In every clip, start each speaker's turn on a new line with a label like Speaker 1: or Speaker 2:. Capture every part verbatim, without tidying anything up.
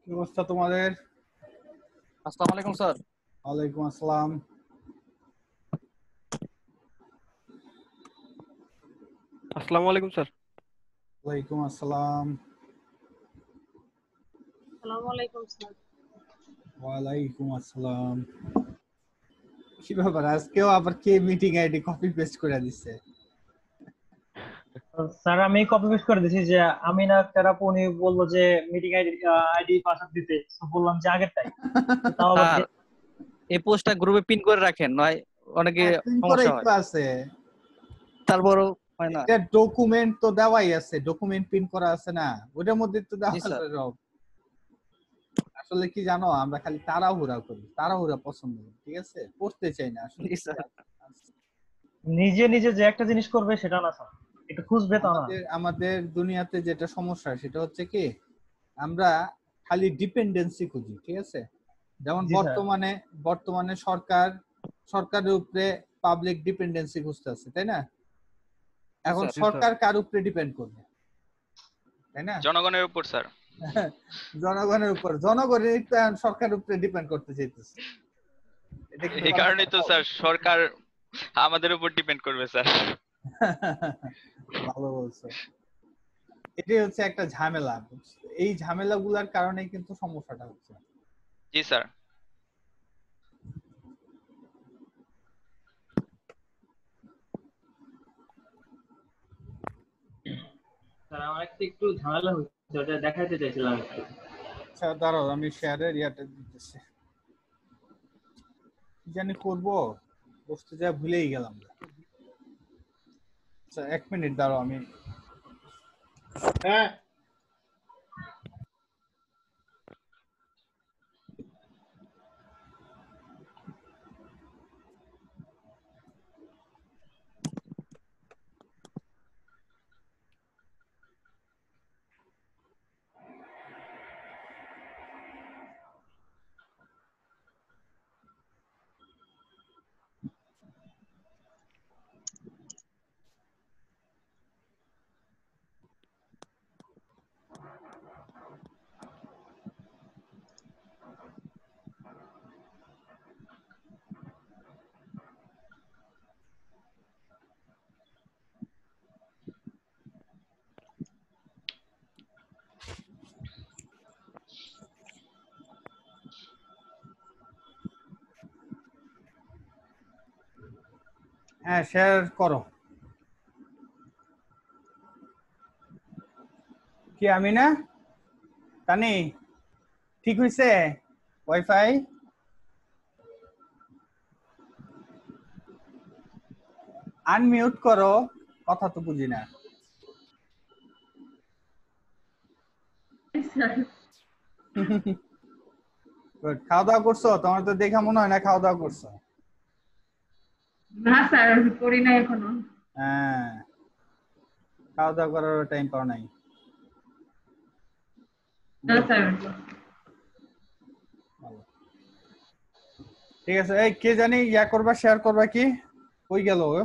Speaker 1: কি অবস্থা তোমাদের?
Speaker 2: আসসালামু আলাইকুম স্যার।
Speaker 1: ওয়ালাইকুম আসসালাম।
Speaker 2: আসসালামু আলাইকুম স্যার।
Speaker 1: ওয়ালাইকুম আসসালাম।
Speaker 3: আসসালামু আলাইকুম স্যার।
Speaker 1: ওয়ালাইকুম আসসালাম। কি ব্যাপার, আজকেও আবার কে মিটিং আইডি কপি পেস্ট করে দিচ্ছে?
Speaker 4: স্যার আমি কপি পেস্ট করে দিয়েছি যে আমিনা তেরাপু উনি বললো যে মিটিং আইডি আইডি পাসওয়ার্ড দিতে, তো বললাম যে আগেরটাই। তো তাও আবার
Speaker 2: স্যার এই পোস্টটা গ্রুপে পিন করে রাখেন, নয় অনেকে
Speaker 1: হ্যাঁ, পিন
Speaker 2: সমস্যা
Speaker 1: করেই
Speaker 2: হয়,
Speaker 1: তো আছে।
Speaker 2: তারপরও হয় না।
Speaker 1: এটা ডকুমেন্ট তো দেওয়াই আছে, ডকুমেন্ট পিন করা আছে না, ওটার মধ্যে তো দেওয়া
Speaker 2: জি স্যার।
Speaker 1: আছে সব। আসলে কি জানো, আমরা খালি তাড়াহুড়া করি, তাড়াহুড়া পছন্দ করি, ঠিক আছে, পড়তে চাই না আসলে।
Speaker 2: জি স্যার।
Speaker 4: নিজে নিজে যে একটা জিনিস করবে সেটা না স্যার, একটু খুঁজবে তা না।
Speaker 1: আমাদের আমাদের দুনিয়াতে যেটা সমস্যা সেটা হচ্ছে কি, আমরা খালি ডিপেন্ডেন্সি খুঁজি, ঠিক আছে। যেমন
Speaker 4: জি স্যার।
Speaker 1: বর্তমানে বর্তমানে সরকার সরকারের উপরে পাবলিক ডিপেন্ডেন্সি খুঁজতেছে, তাই না? এখন
Speaker 2: স্যার।
Speaker 1: সরকার কার উপরে ডিপেন্ড করবে, তাই না?
Speaker 5: জনগণের উপর স্যার।
Speaker 1: জনগণের উপর। জনগণের তো এখন সরকারের উপরে ডিপেন্ড করতে চাইতেছে। এটা কি
Speaker 5: এই
Speaker 1: ভালো
Speaker 5: কারণেই তো
Speaker 1: কথা?
Speaker 5: স্যার সরকার আমাদের উপর ডিপেন্ড করবে স্যার।
Speaker 1: ভালো বলছো। এটাই হচ্ছে একটা ঝামেলা। এই ঝামেলাগুলোর কারণে কিন্তু সমস্যাটা হচ্ছে।
Speaker 5: জি স্যার।
Speaker 4: স্যার আমার একটা একটু ঝামেলা হচ্ছে, ওটা দেখাইতে চাইছিলাম একটু।
Speaker 1: আচ্ছা দাঁড়াও, আমি শেয়ারের ইয়াটা দিতেছি। কি জানি করবো, বসতে যা ভুলেই গেলাম। আচ্ছা এক মিনিট দাঁড়াও, আমি হ্যাঁ হ্যাঁ শেয়ার করো। কি আমি না তানি, ঠিক হইছে ওয়াইফাই? আনমিউট করো, কথা তো বুঝি না। Good. খাওয়া দাওয়া করছো? তোমার তো দেখা মনে হয় না খাওয়া দাওয়া করছো।
Speaker 3: না স্যার, করি না এখনো।
Speaker 1: হ্যাঁ, খাওয়া দাওয়া করার টাইম পাও নাই।
Speaker 3: না স্যার।
Speaker 1: ঠিক আছে, এই কে জানি ইয়া করবা, শেয়ার করবা, কি কই গেল ও?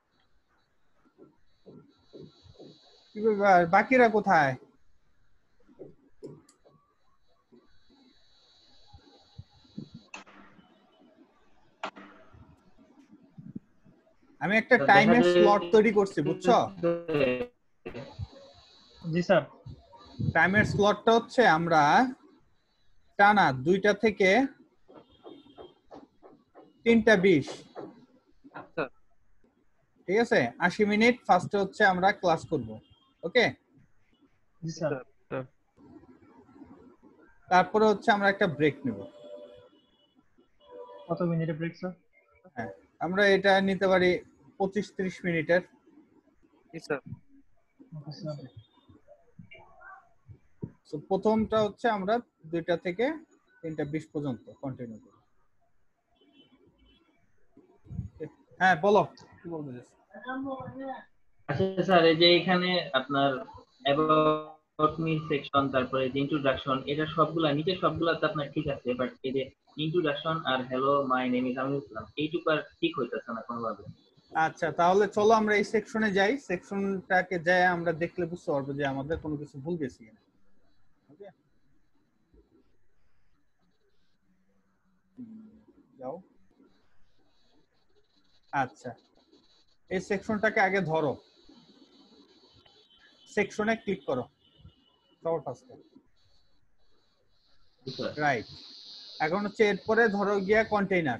Speaker 1: কি ব্যাপার, বাকিরা কোথায়? আমি একটা টাইমের স্লট তৈরি করছি, বুঝছো?
Speaker 4: জি স্যার।
Speaker 1: টাইমের স্লটটা হচ্ছে আমরা টানা দুইটা থেকে তিনটা বিশ,
Speaker 2: আচ্ছা।
Speaker 1: ঠিক আছে, আশি মিনিট ফার্স্টে হচ্ছে আমরা ক্লাস করব, ওকে?
Speaker 4: জি স্যার।
Speaker 1: তারপরে হচ্ছে আমরা একটা ব্রেক নেব।
Speaker 4: কত মিনিটের ব্রেক স্যার?
Speaker 1: হ্যাঁ, আমরা এটা নিতে পারি পঁচিশ ত্রিশ মিনিটের।
Speaker 2: জি স্যার।
Speaker 1: তো প্রথমটা হচ্ছে আমরা দুইটা থেকে তিনটা বিশ পর্যন্ত কন্টিনিউ করব। হ্যাঁ বলো, কি বলতে চাচ্ছ?
Speaker 6: আচ্ছা স্যার, এই যে এখানে আপনার অ্যাবাউট মি সেকশন, তারপরে যে ইন্ট্রোডাকশন, এটা সবগুলা নিচে সবগুলাতে আপনার ঠিক আছে, বাট এই যে ইন্ট্রোডাকশন আর hello my name is Aminul Islam, এইটুকু আর ঠিক হইতেছে না কোনোভাবে।
Speaker 1: আচ্ছা তাহলে চলো আমরা এই সেকশনে যাই, সেকশনটাকে যাই আমরা দেখলে বুঝতে পারবো যে আমাদের কোনো কিছু ভুল গেছে কিনা, ওকে? যাও। আচ্ছা, এই সেকশনটাকে আগে ধরো, সেকশনে ক্লিক করো সবার ফার্স্টে, রাইট। এখন হচ্ছে এরপরে ধরো গিয়া কন্টেইনার,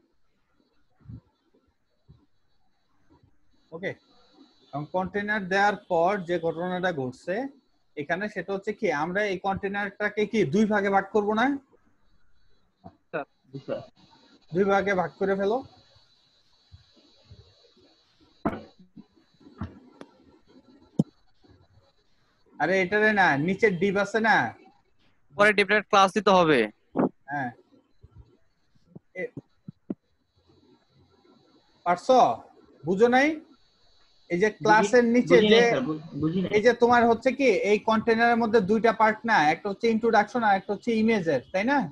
Speaker 1: ওকে। এবং কন্টেইনার দেওয়ার পর যে ঘটনাটা ঘটছে এখানে সেটা হচ্ছে কি, আমরা এই কন্টেইনারটাকে কি দুই ভাগে ভাগ করব না? দুই ভাগে ভাগ করে ফেলো। আরে এটারে না, নিচের ডিপ আছে না,
Speaker 2: পরে ডিপটা ক্লাস দিতে হবে।
Speaker 1: হ্যাঁ, পারছো? বুঝো নাই? এই যে ক্লাসের নিচে যে এই যে তোমার হচ্ছে কি, এই কন্টেইনারের মধ্যে দুইটা পার্ট না, একটা হচ্ছে ইন্ট্রোডাকশন আর একটা হচ্ছে ইমেজের, তাই না?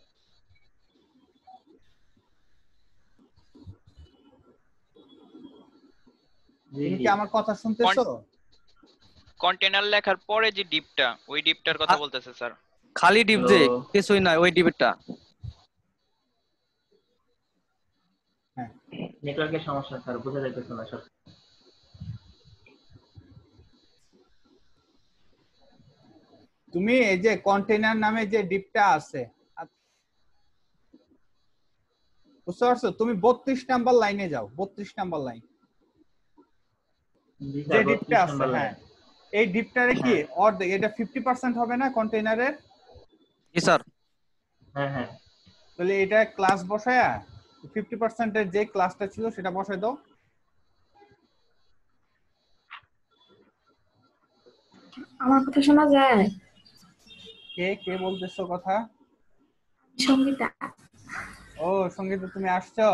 Speaker 1: তুমি কি আমার কথা শুনতেছো?
Speaker 5: কন্টেইনার লেখার পরে যে ডিপটা, ওই ডিপটার কথা বলতেছে স্যার।
Speaker 2: খালি ডিপ যে কিছুই না, ওই ডিপটা।
Speaker 1: হ্যাঁ,
Speaker 6: নেটওয়ার্কের সমস্যা স্যার, বোঝা যাইতেছে না সব।
Speaker 1: তুমি এই যে কন্টেইনার নামে যে ডিপটা আছে, বুঝতে পারছো? তুমি বত্রিশ নাম্বার লাইনে যাও, বত্রিশ নাম্বার লাইন যে ডিপটা আছে, হ্যাঁ, এই ডিপটারে কি অর্ধেক, এটা ফিফটি পার্সেন্ট হবে না কন্টেইনারের?
Speaker 2: জি স্যার।
Speaker 1: হ্যাঁ হ্যাঁ, তাহলে এটা ক্লাস বসায়া ফিফটি পার্সেন্ট এর যে ক্লাসটা ছিল সেটা বসায় দাও।
Speaker 7: আমার কথা শোনা যায়?
Speaker 1: কে কে বলতেছো কথা?
Speaker 7: সঙ্গীতা।
Speaker 1: ও সঙ্গীতা, তুমি আসছো?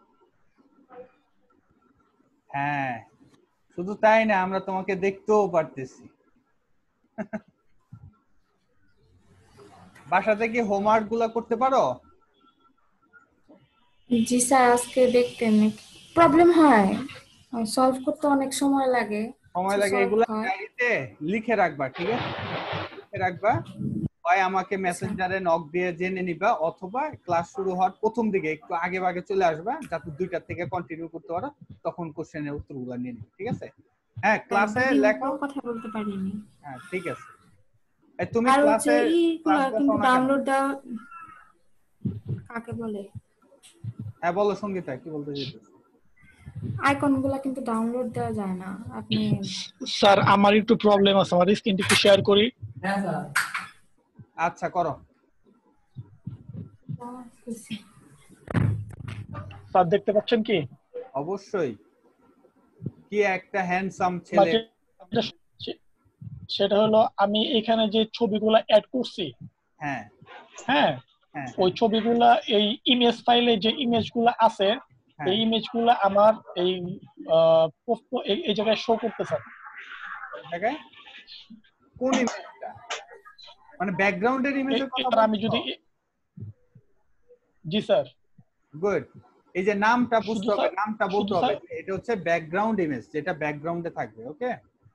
Speaker 1: হ্যাঁ, শুধু তাই না, আমরা তোমাকে দেখতেও পারতেছি। বাসাতে কি হোমওয়ার্ক গুলা করতে পারো?
Speaker 7: জি স্যার, আজকে দেখতে প্রবলেম হয়, সলভ করতে অনেক সময় লাগে।
Speaker 1: সময় লাগে, এগুলা ডায়েরিতে লিখে রাখবা, ঠিক আছে? লিখে রাখবা, হয় আমাকে মেসেঞ্জারে নক দিয়ে জেনে নিবা, অথবা ক্লাস শুরু হওয়ার প্রথম দিকে একটু আগে আগে চলে আসবা, যাতে দুইটা থেকে কন্টিনিউ করতে পারো, তখন কোশ্চেনের উত্তরগুলো নিয়ে নিবে, ঠিক আছে? হ্যাঁ, ক্লাসে লেখো,
Speaker 7: কথা বলতে পারিনি।
Speaker 1: হ্যাঁ ঠিক আছে। এই তুমি
Speaker 7: আর
Speaker 1: ক্লাসে
Speaker 7: এইগুলো কিন্তু ডাউনলোড দাও কাকে বলে?
Speaker 1: হ্যাঁ বলো সঙ্গীতা, কি বলতে চাইছো?
Speaker 7: আইকনগুলো কিন্তু ডাউনলোড দেওয়া যায় না। আপনি
Speaker 8: স্যার আমার একটু প্রবলেম আছে, আমার স্ক্রিনটা একটু শেয়ার করি।
Speaker 1: হ্যাঁ স্যার, আচ্ছা করো।
Speaker 8: স্যার দেখতে পাচ্ছেন কি?
Speaker 1: অবশ্যই, কি একটা হ্যান্ডসাম ছেলে।
Speaker 8: সেটা হলো আমি এখানে যে ছবিগুলো অ্যাড করছি,
Speaker 1: হ্যাঁ
Speaker 8: হ্যাঁ, ওই ছবিগুলা এই ইমেজ ফাইলে যে ইমেজগুলো আছে, এই ইমেজগুলো আমার এই এই জায়গায় শো করতেছে।
Speaker 1: জায়গায় কোন ইমেজটা? মানে ব্যাকগ্রাউন্ডের ইমেজের কথা
Speaker 8: আমি যদি, জি স্যার।
Speaker 1: গুড। এই যে নামটা বুঝতে হবে, নামটা বলতে হবে, এটা হচ্ছে ব্যাকগ্রাউন্ড ইমেজ, যেটা ব্যাকগ্রাউন্ডে থাকবে, ওকে?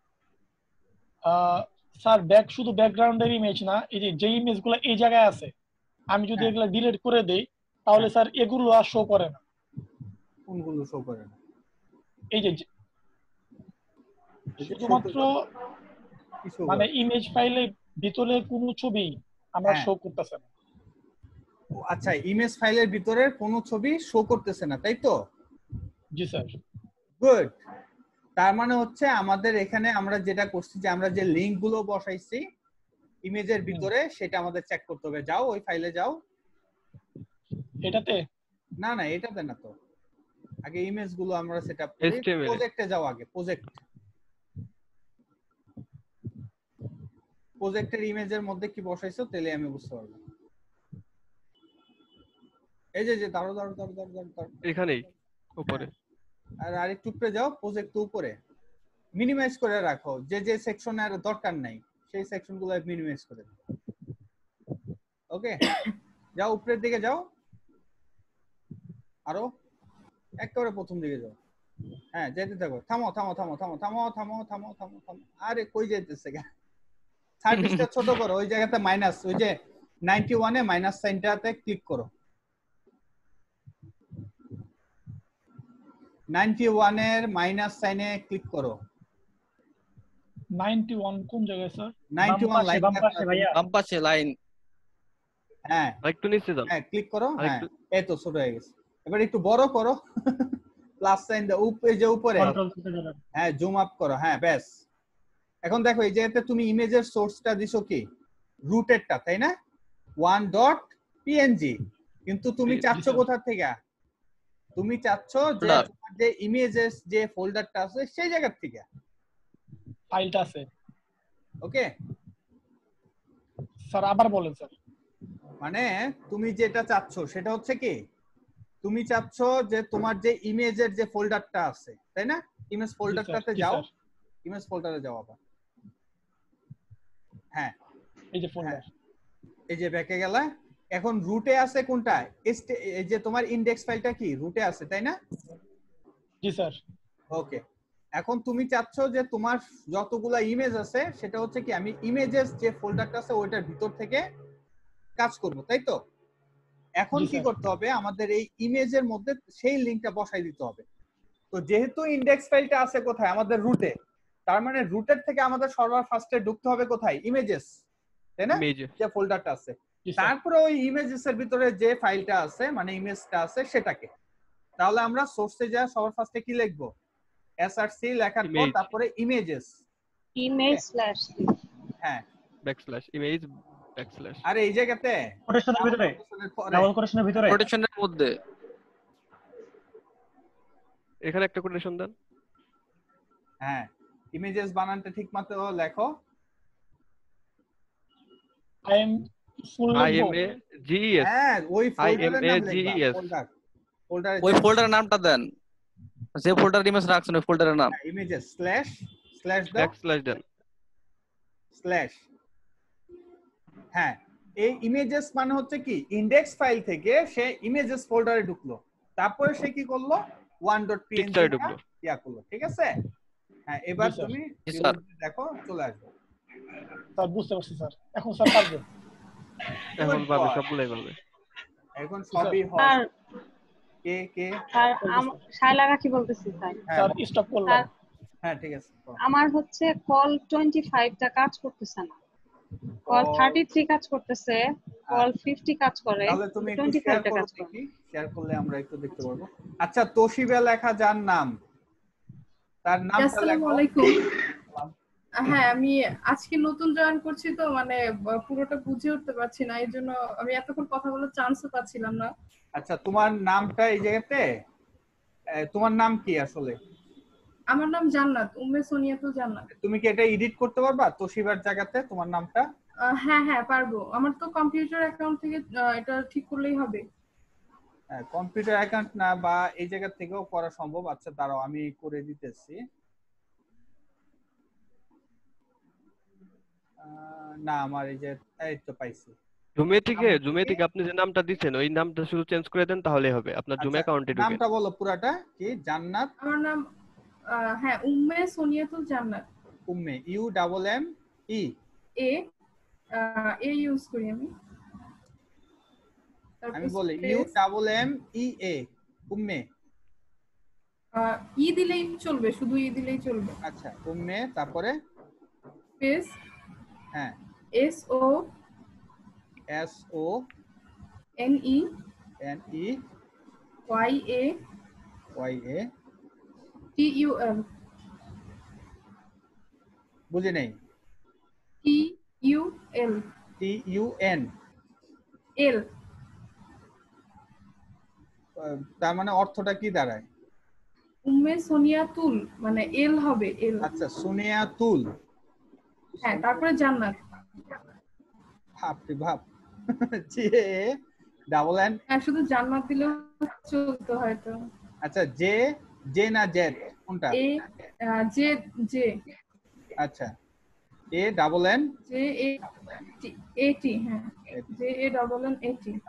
Speaker 8: স্যার ব্যাক শুধু ব্যাকগ্রাউন্ডের ইমেজ না, এই যে যে ইমেজগুলো এই জায়গায় আছে, আমি যদি এগুলো ডিলিট করে দেই তাহলে স্যার এগুলো আর শো করে না।
Speaker 1: কোনগুলো শো করে না?
Speaker 8: এই যে শুধুমাত্র মানে ইমেজ ফাইলে ভিতরে কোন ছবি আমরা শো করতেছে না।
Speaker 1: আচ্ছা, ইমেজ ফাইলের ভিতরে কোন ছবি শো করতেছে না, তাই তো?
Speaker 8: জি স্যার।
Speaker 1: গুড। তার মানে হচ্ছে আমাদের এখানে আমরা যেটা করছি, যে আমরা যে লিংক গুলো বসাইছি ইমেজের ভিতরে, সেটা আমাদের চেক করতে হবে। যাও ওই ফাইলে যাও।
Speaker 8: এটাতে
Speaker 1: না না, এটাতে না তো, আগে ইমেজ গুলো আমরা সেটআপ করি। প্রজেক্টে যাও আগে, প্রজেক্ট, প্রজেক্টের ইমেজের মধ্যে কি বসাইছো তাহলে আমি বুঝতে পারবো। এই যে যে দাঁড়ো দাঁড়ো দাঁড়ো দাঁড়ো দাঁড়ো, এখানেই উপরে, আর আরেকটু উপরে যাও, প্রজেক্ট উপরে মিনিমাইজ করে রাখো, যে যে সেকশনের দরকার নাই সেই সেকশনগুলো মিনিমাইজ করে দাও, ওকে? যাও উপরের দিকে যাও, আরো একেবারে প্রথম দিকে যাও। হ্যাঁ যেতে থাকো, থামো থামো থামো থামো থামো থামো থামো থামো থামো আরে কই যেতেছে গা? সার্ভিসটা ছোট করো, ওই জায়গাতে মাইনাস, ওই যে নাইনটি ওয়ান এ মাইনাস সাইনটাতে ক্লিক করো। ninety-one এর মাইনাস সাইনে ক্লিক করো।
Speaker 8: ninety-one কোন জায়গায় স্যার?
Speaker 1: ninety-one লাইন
Speaker 4: বাম পাশে ভাইয়া,
Speaker 2: বাম পাশে লাইন।
Speaker 1: হ্যাঁ
Speaker 9: আরেকটু নিচে যান।
Speaker 1: হ্যাঁ ক্লিক করো। হ্যাঁ
Speaker 9: আরেকটু
Speaker 1: এই তো ছোট হয়ে গেছে। এবার একটু বড় করো, প্লাস সাইন দাও উপরে, যে উপরে
Speaker 4: কন্ট্রোল থেকে ধরে।
Speaker 1: হ্যাঁ জুম আপ করো। হ্যাঁ ব্যাস। এখন দেখো এই জায়গাতে তুমি ইমেজের সোর্সটা দিছো কি রুটেডটা, তাই না? one dot png, কিন্তু তুমি চাচ্ছ কোথা থেকে? তুমি চাচ্ছ যে
Speaker 2: Folder।
Speaker 1: তোমার যে ইমেজেস যে ফোল্ডারটা আছে সেই জায়গা থেকে।
Speaker 8: ফাইলটা আছে
Speaker 1: ওকে,
Speaker 8: স্যার, আবার বলেন স্যার।
Speaker 1: মানে তুমি যেটা চাচ্ছ সেটা হচ্ছে কি, তুমি চাচ্ছ যে তোমার যে ইমেজের যে ফোল্ডারটা আছে, তাই না? ইমেজ ফোল্ডারটাতে
Speaker 8: জি,
Speaker 1: যাও,
Speaker 8: স্যার।
Speaker 1: ইমেজ ফোল্ডারে যাও আবার। হ্যাঁ
Speaker 8: এই যে ফোল্ডার,
Speaker 1: এই যে ব্যাকে গেলা। এখন রুটে আছে কোনটা? এস- এই যে তোমার ইনডেক্স ফাইলটা কি রুটে আছে, তাই না?
Speaker 8: জি স্যার।
Speaker 1: ওকে, এখন তুমি চাচ্ছ যে তোমার যতগুলা ইমেজ আছে সেটা হচ্ছে কি আমি ইমেজেস যে ফোল্ডারটা আছে ওইটার ভিতর থেকে কাজ করব, তাই তো? এখন
Speaker 8: জি,
Speaker 1: কি
Speaker 8: স্যার।
Speaker 1: করতে হবে, আমাদের এই ইমেজের মধ্যে সেই লিংকটা বসাই দিতে হবে। তো যেহেতু ইনডেক্স ফাইলটা আছে কোথায়? আমাদের রুটে, তার মানে রুটের থেকে আমাদের সর্বার ফার্স্টে ঢুকতে হবে কোথায়? ইমেজেস, তাই না?
Speaker 9: ইমেজে।
Speaker 1: যে ফোল্ডারটা আছে,
Speaker 8: জি, স্যার।
Speaker 1: তারপরে ওই ইমেজেস এর ভিতরে যে ফাইলটা আছে মানে ইমেজটা আছে সেটাকে। তাহলে আমরা সোর্সে যা সবার ফার্স্টে কি লিখবো? এসআরসি লেখার পর
Speaker 9: Image।
Speaker 1: তারপরে ইমেজেস।
Speaker 3: ইমেজ স্ল্যাশ
Speaker 1: হ্যাঁ
Speaker 9: ব্যাকস্ল্যাশ ইমেজ ব্যাকস্ল্যাশ।
Speaker 1: আর এই জায়গাতে
Speaker 4: কোটেশনের ভিতরে,
Speaker 1: পরে-
Speaker 4: ডাবল কোটেশনের ভিতরে।
Speaker 2: প্রোটেকশনের মধ্যে
Speaker 9: এখানে একটা কোটেশন দেন।
Speaker 1: হ্যাঁ ইমেজেস বানানটা ঠিক মতো লেখো।
Speaker 8: I M full
Speaker 9: I M A G S.
Speaker 1: হ্যাঁ ওই ফোল্ডারের নাম
Speaker 9: I M A G E
Speaker 1: লিখবা,
Speaker 9: S
Speaker 1: ফোল্ডার ফোল্ডারে
Speaker 2: ওই ফোল্ডারের নামটা দেন, যে ফোল্ডার ইমেজ রাখছেন ওই ফোল্ডারের নাম।
Speaker 1: ইমেজেস স্ল্যাশ স্ল্যাশ দাও
Speaker 9: ব্যাকস্ল্যাশ দেন।
Speaker 1: স্ল্যাশ। হ্যাঁ এই ইমেজেস মানে হচ্ছে কি ইনডেক্স ফাইল থেকে সে ইমেজেস ফোল্ডারে ঢুকলো, তারপরে সে কি করলো one dot png
Speaker 9: পিকচারে ঢুকলো।
Speaker 1: ইয়া করলো, ঠিক আছে? হ্যাঁ এবার
Speaker 8: জি, স্যার।
Speaker 1: তুমি
Speaker 2: জি, স্যার।
Speaker 1: দেখো চলে আসবে।
Speaker 8: স্যার, বুঝতে পারছি স্যার। এখন স্যার পারবে।
Speaker 9: এখন পাবে,
Speaker 1: boy।
Speaker 9: সবগুলাই পাবে।
Speaker 1: এখন সবই হয়।
Speaker 3: স্যার
Speaker 1: কে কে
Speaker 3: স্যার আম- শায়লা কি বলতেছি স্যার
Speaker 1: হ্যাঁ
Speaker 8: স্যার স্টপ করলাম।
Speaker 3: স্যার
Speaker 1: হ্যাঁ ঠিক আছে।
Speaker 3: আমার হচ্ছে কল টোয়েন্টি ফাইভ টা কাজ করতেছে না, কল
Speaker 1: Call-
Speaker 3: থার্টি থ্রি কাজ করতেছে, কল ফিফটি কাজ করে,
Speaker 1: তাহলে তুমি একটু
Speaker 3: টোয়েন্টি ফাইভ
Speaker 1: শেয়ার
Speaker 3: টা
Speaker 1: করো
Speaker 3: কাজ করে।
Speaker 1: দেখি, শেয়ার করলে আমরা একটু দেখতে পারবো। আচ্ছা তোশিবা লেখা যার নাম, তার নামটা
Speaker 10: আসসালামু
Speaker 1: লেখো।
Speaker 10: আলাইকুম। হ্যাঁ আমি আজকে নতুন জয়েন করছি তো মানে ব- পুরোটা বুঝে উঠতে পারছি না, এই জন্য আমি এতক্ষণ কথা বলার চান্সও পাচ্ছিলাম না।
Speaker 1: আচ্ছা তোমার নামটা এই জায়গাতে, এ, তোমার নাম কি আসলে?
Speaker 10: আমার নাম জান্নাত, উম্মে সোনিয়াতুল জান্নাত।
Speaker 1: তুমি কি এটা এডিট করতে পারবা তোশিবার জায়গাতে তোমার নামটা?
Speaker 10: আহ, হ্যাঁ হ্যাঁ পারবো, আমার তো কম্পিউটার অ্যাকাউন্ট থেকে আহ, এটা ঠিক করলেই হবে।
Speaker 1: হ্যাঁ কম্পিউটার অ্যাকাউন্ট না বা এই জায়গা থেকেও করা সম্ভব। আচ্ছা দাঁড়াও আমি করে দিতেছি। আহ, না আমার এই যে এই তো পাইছি।
Speaker 9: জুমে থেকে
Speaker 1: আমার
Speaker 9: জুমে
Speaker 1: থেকে-
Speaker 9: থেকে আপনি যে নামটা দিচ্ছেন ওই নামটা শুধু চেঞ্জ করে দেন তাহলেই হবে। আপনার জুম
Speaker 1: আচ্ছা,
Speaker 9: অ্যাকাউন্টে ঢুকে
Speaker 1: নামটা বলো পুরাটা কি? জান্নাত
Speaker 10: আমার নাম আহ, হ্যাঁ Umme Soniatul Jannat.
Speaker 1: Umme, U double M E
Speaker 10: A ah, A use করি আমি। তারপর
Speaker 1: আমি বলি
Speaker 10: space,
Speaker 1: U double M E A Umme.
Speaker 10: Ah, E দিলেই চলবে, শুধু ই দিলেই চলবে।
Speaker 1: আচ্ছা উম্মে, তারপরে
Speaker 10: স্পেস
Speaker 1: হ্যাঁ
Speaker 10: S O
Speaker 1: S O
Speaker 10: N E
Speaker 1: N E
Speaker 10: Y A
Speaker 1: Y A
Speaker 10: T U L
Speaker 1: বুঝি নেই।
Speaker 10: T U L
Speaker 1: T U N,
Speaker 10: L
Speaker 1: তার মানে অর্থটা কি দাঁড়ায়?
Speaker 10: উম্মে সোনিয়াতুল মানে এল হবে এল।
Speaker 1: আচ্ছা সুনিয়া তুল,
Speaker 10: হ্যাঁ তারপরে জান্নাত।
Speaker 1: ভাবতে ভাব জি ডাবল এন।
Speaker 10: হ্যাঁ শুধু জান্নাত দিলেও চলতো হয়তো।
Speaker 1: আচ্ছা জে, জে না জেড কোনটা?
Speaker 10: এ আহ, জে জে
Speaker 1: আচ্ছা A double N
Speaker 10: J A T A T হ্যাঁ J A double N A T.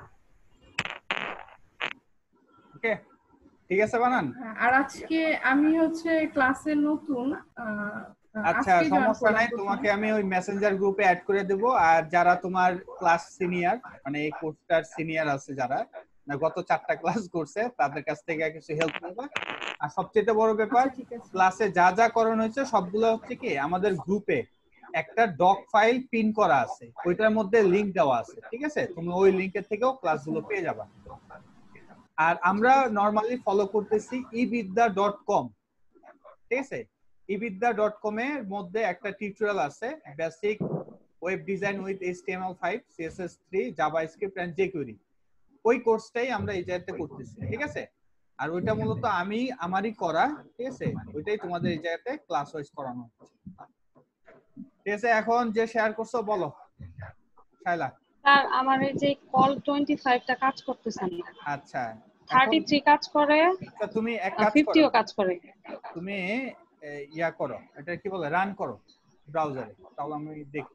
Speaker 1: Okay ঠিক আছে বানান।
Speaker 10: হ্যাঁ, আর আজকে আমি হচ্ছে ক্লাসে নতুন আহ,
Speaker 1: আচ্ছা
Speaker 10: আজকে join
Speaker 1: সমস্যা
Speaker 10: করলাম
Speaker 1: নাই,
Speaker 10: প্রথমে।
Speaker 1: তোমাকে আমি ওই মেসেঞ্জার গ্রুপে অ্যাড করে দেব। আর যারা তোমার ক্লাস সিনিয়র মানে এই কোর্সটার সিনিয়র আছে যারা না গত চারটা ক্লাস করছে তাদের কাছ থেকে কিছু হেল্প নেবা, আর সবচেয়ে বড় ব্যাপার ক্লাসে যা যা করানো হয়েছে সবগুলো হচ্ছে কি আমাদের গ্রুপে একটা ডক ফাইল পিন করা আছে, ওইটার মধ্যে লিংক দেওয়া আছে, ঠিক আছে? তুমি ওই লিংকের থেকেও ক্লাসগুলো পেয়ে যাবা। আর আমরা নরমালি ফলো করতেছি ইবিদ্যা ডট কম, ঠিক আছে? ইবিদ্যা ডট কম এর মধ্যে একটা টিউটোরিয়াল আছে, basic web design with HTML five, CSS three, JavaScript and jQuery. ওই কোর্সটাই আমরা এই জায়গাতে করতেছি, ঠিক আছে? আর ওইটা মূলত আমি আমারই করা, ঠিক আছে? ওইটাই তোমাদের এই জায়গাতে ক্লাস ওয়াইজ করানো হচ্ছে, ঠিক আছে? এখন যে শেয়ার করছো বলো শাইলা।
Speaker 3: স্যার আমার এই যে কল পঁচিশ টা কাজ করতেছে না।
Speaker 1: আচ্ছা,
Speaker 3: তেত্রিশ কাজ করে,
Speaker 1: আচ্ছা তুমি এক কাজ করো,
Speaker 3: পঞ্চাশ ও কাজ করে।
Speaker 1: তুমি ইয়া করো, এটা কি বলে, রান করো ব্রাউজারে, তাহলে আমি দেখব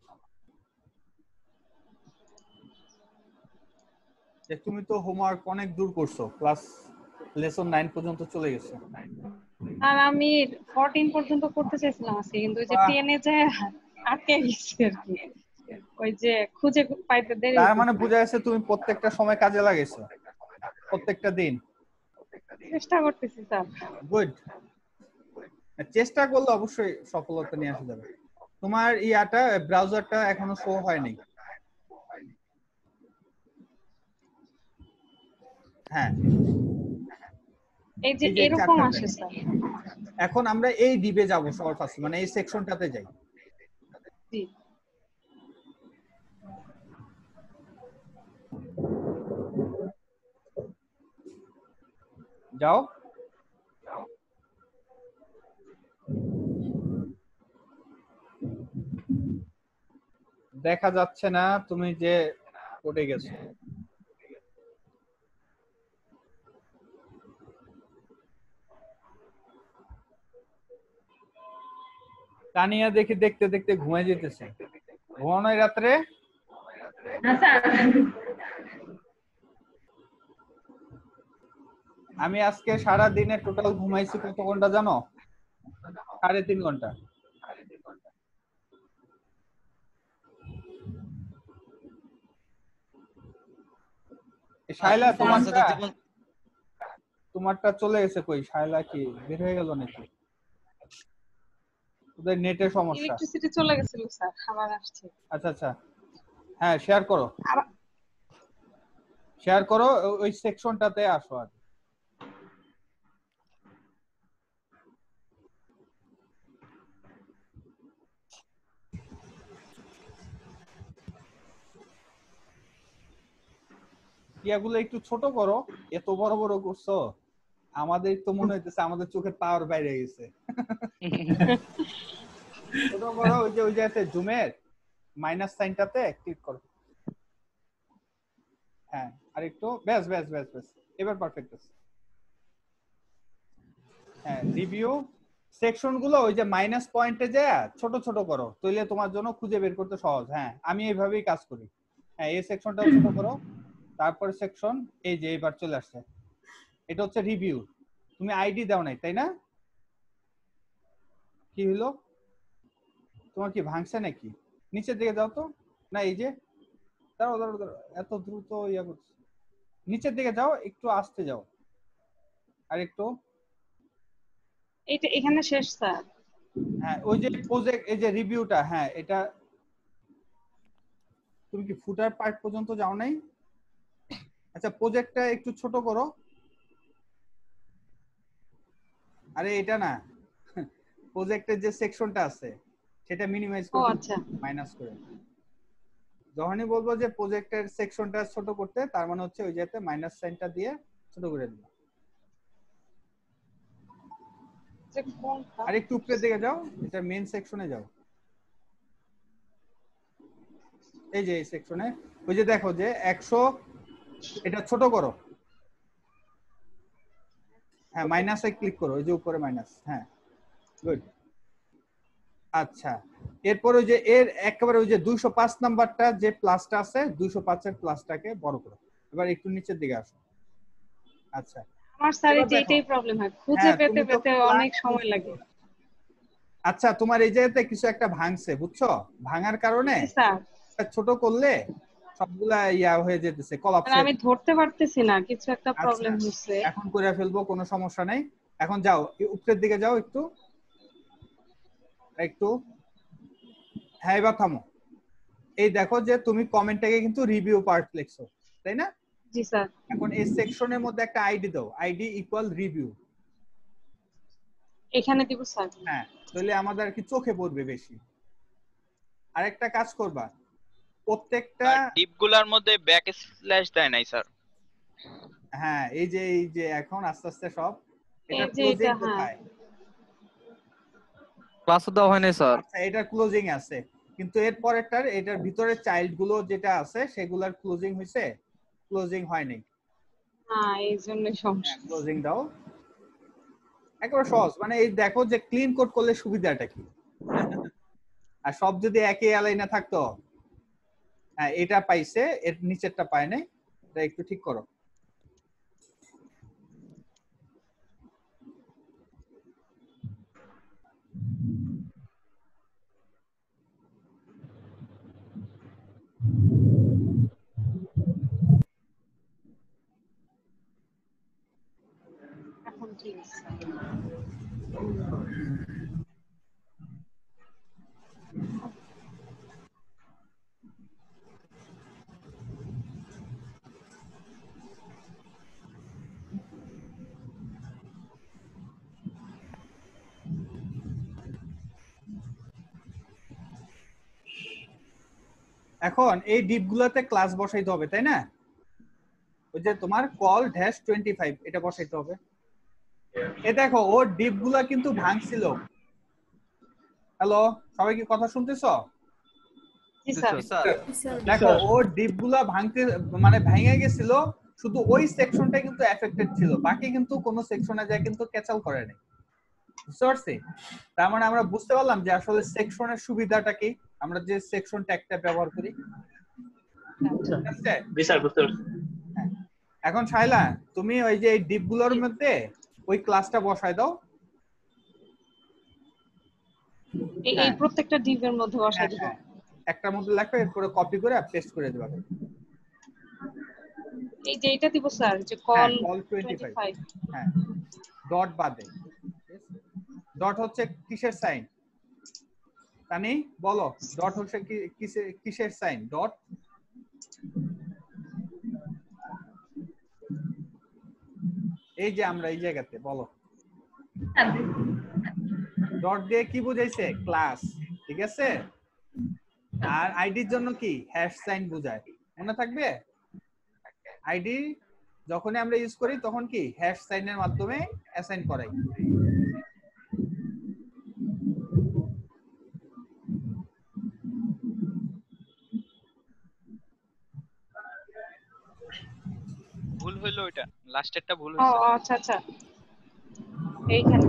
Speaker 1: যে তুমি তো হোমওয়ার্ক অনেক দূর করছো, ক্লাস লেসন নয় পর্যন্ত চলে গেছো।
Speaker 3: আর আমি চৌদ্দ পর্যন্ত করতে চাইছিলাম আজকে, কিন্তু ওই যে দশ এ যে আটকে গেছে আর কি, ওই যে খুঁজে পাইতে দেরি।
Speaker 1: তার মানে বোঝা যাচ্ছে তুমি প্রত্যেকটা সময় কাজে লাগাইছো, প্রত্যেকটা দিন।
Speaker 3: চেষ্টা করতেছি স্যার।
Speaker 1: গুড, চেষ্টা করলে অবশ্যই সফলতা নিয়ে আসা যাবে। তোমার ইয়াটা ব্রাউজারটা এখনো শো হয়নি। হ্যাঁ,
Speaker 3: এই যে এরকম আসে স্যার।
Speaker 1: এখন আমরা এই ডিবে যাব সবার ফার্স্ট, মানে এই সেকশনটাতে যাই।
Speaker 3: জি,
Speaker 1: যাও। দেখা যাচ্ছে না তুমি যে পড়ে গেছো। তানিয়া দেখি দেখতে দেখতে ঘুমায় যেতেছে। ঘুমানোর রাত্রে আমি আজকে সারা দিনে টোটাল ঘুমাইছি কত ঘন্টা জানো? সাড়ে তিন ঘন্টা। শাইলা তোমারটা তোমারটা চলে গেছে কই? শাইলা কি বের হয়ে গেল নাকি? ওদের নেটের সমস্যা।
Speaker 3: ইলেকট্রিসিটি চলে গেছিল স্যার, আবার আসছে।
Speaker 1: আচ্ছা আচ্ছা, হ্যাঁ শেয়ার করো, শেয়ার করো, ওই সেকশনটাতে আসো। আর ইয়াগুলো একটু ছোট করো, এত বড় বড় করছো, আমাদের তো মনে হইতেছে আমাদের চোখের পাওয়ার বাইরে গেছে। ছোট করো, ওই যে ওই যে জুমের মাইনাস সাইনটাতে ক্লিক করো। হ্যাঁ, আর একটু, ব্যাস ব্যাস ব্যাস ব্যাস, এবার পারফেক্ট আছে। হ্যাঁ, রিভিউ সেকশন গুলো ওই যে মাইনাস পয়েন্টে যায় ছোট ছোট করো, তাহলে তোমার জন্য খুঁজে বের করতে সহজ। হ্যাঁ, আমি এইভাবেই কাজ করি। হ্যাঁ, এই সেকশনটা ছোট করো, তারপর সেকশন, এই যে এবার চলে আসছে, এটা হচ্ছে রিভিউ। তুমি আইডি দাও নাই তাই না? কি হলো তোমার, কি ভাঙছে নাকি? নিচের দিকে যাও তো। না, এই যে দাঁড়াও দাঁড়াও দাঁড়াও, এত দ্রুত ইয়া করছে। নিচের দিকে যাও, একটু আস্তে যাও, আর একটু।
Speaker 3: এটা এখানে শেষ স্যার।
Speaker 1: হ্যাঁ, ওই যে প্রজেক্ট, এই যে রিভিউটা, হ্যাঁ এটা তুমি কি ফুটার পার্ট পর্যন্ত যাও নাই? আচ্ছা, প্রজেক্টটা একটু ছোট করো। আরে এটা না, প্রজেক্টের যে সেকশনটা আছে সেটা মিনিমাইজ করে,
Speaker 3: আচ্ছা
Speaker 1: মাইনাস করে। যখনই বলবো যে প্রজেক্টের সেকশনটা ছোট করতে, তার মানে হচ্ছে ওই জায়গাতে মাইনাস সাইনটা দিয়ে ছোট করে দিবা। আর একটু উপরের দিকে যাও, এটা মেইন সেকশনে যাও। এই যে এই সেকশনে ওই যে দেখো যে একশো, এটা ছোট করো। হ্যাঁ, মাইনাসে ক্লিক করো, ওই যে উপরে মাইনাস। হ্যাঁ, গুড। আচ্ছা, এরপর ওই যে এর একেবারে ওই যে দুইশো পাঁচ নাম্বারটা যে প্লাসটা আছে, দুইশো পাঁচ এর প্লাসটাকে বড় করো। এবার একটু নিচের দিকে আসো। আচ্ছা,
Speaker 3: আমার স্যার এই যে এটাই প্রবলেম হয়, খুঁজে পেতে পেতে অনেক সময় লাগে।
Speaker 1: আচ্ছা, তোমার এই জায়গাতে কিছু একটা ভাঙছে, বুঝছো? ভাঙার কারণে ছোট করলে সবগুলা ইয়া হয়ে যেতেছে, কলাপস।
Speaker 3: আমি ধরতে পারতেছি না, কিছু একটা প্রবলেম হচ্ছে।
Speaker 1: এখন করে ফেলবো, কোনো সমস্যা নাই। এখন যাও উপরের দিকে যাও একটু একটু হ্যাঁ এবার থামো এই দেখো যে তুমি কমেন্টটাকে কিন্তু রিভিউ পার্ট লিখছো তাই না
Speaker 3: জি স্যার
Speaker 1: এখন এই সেকশনের মধ্যে একটা আইডি দাও আইডি ইকুয়াল রিভিউ
Speaker 3: এখানে দিব স্যার
Speaker 1: হ্যাঁ তাহলে আমাদের কি চোখে পড়বে বেশি আরেকটা কাজ করবা প্রত্যেকটা
Speaker 5: ডিপগুলোর মধ্যে ব্যাক স্ল্যাশ দেয় নাই স্যার
Speaker 1: হ্যাঁ এই যে এই যে এখন আস্তে আস্তে সব এটা
Speaker 3: এই যে
Speaker 1: ক্লোজিং
Speaker 3: এটা, হ্যাঁ।
Speaker 1: কোথায়
Speaker 2: ক্লাসও দেওয়া হয় নাই স্যার
Speaker 1: আচ্ছা এটা ক্লোজিং আছে কিন্তু এর পরেরটার এটার ভিতরে চাইল্ড গুলো যেটা আছে সেগুলার ক্লোজিং হইছে ক্লোজিং হয় নাই
Speaker 3: হ্যাঁ এই জন্য সমস্যা
Speaker 1: ক্লোজিং দাও একবার সহজ মানে এই দেখো যে ক্লিন কোড করলে সুবিধাটা কি আর সব যদি একই অ্যালাইনে থাকতো হ্যাঁ এটা পাইছে এর নিচেরটা পায় নাই এটা একটু ঠিক করো
Speaker 3: এখন ঠিক আছে
Speaker 1: এখন এই ডিপগুলোতে ক্লাস বসাইতে হবে তাই না ওই যে তোমার কল ড্যাশ পঁচিশ এটা বসাইতে হবে এ দেখো ও ডিপগুলা কিন্তু ভাঙছিল হ্যালো সবাই কি কথা শুনতেছো
Speaker 3: জি স্যার
Speaker 1: দেখো ও ডিপগুলা ভাঙতে মানে ভেঙে গেছিল শুধু ওই সেকশনটা কিন্তু এফেক্টেড ছিল বাকি কিন্তু কোন সেকশনে যায় কিন্তু ক্যাচাল করে নাই বুঝতে পারছি তার মানে আমরা বুঝতে পারলাম যে আসলে সেকশনের সুবিধাটা কি আমরা যে সেকশন ট্যাগটা ব্যবহার করি
Speaker 6: জি স্যার বুঝতে পারছি
Speaker 1: এখন শাইলা তুমি ওই যে এই ডিপগুলোর মধ্যে ওই ক্লাসটা বসায় দাও
Speaker 3: এই এই প্রত্যেকটা ডিপের মধ্যে বসাই দিব
Speaker 1: একটার মধ্যে লেখো এরপরে কপি করে পেস্ট করে দিবা
Speaker 3: এই যে এটা দিব স্যার যে কল
Speaker 1: কল পঁচিশ হ্যাঁ ডট বাদে ডট হচ্ছে কিসের সাইন তানি বলো ডট হচ্ছে কি কিসের কিসের সাইন ডট এই যে আমরা এই জায়গাতে বলো ডট দিয়ে কি বুঝাইছে ক্লাস ঠিক আছে আর আইডির জন্য কি হ্যাশ সাইন বোঝায় মনে থাকবে আইডি যখনই আমরা ইউজ করি তখন কি হ্যাশ সাইনের মাধ্যমে অ্যাসাইন করাই
Speaker 5: ভুল হইলো এটা লাস্টেরটা ভুল
Speaker 3: ও
Speaker 5: হইছে
Speaker 3: আচ্ছা আচ্ছা এইখানে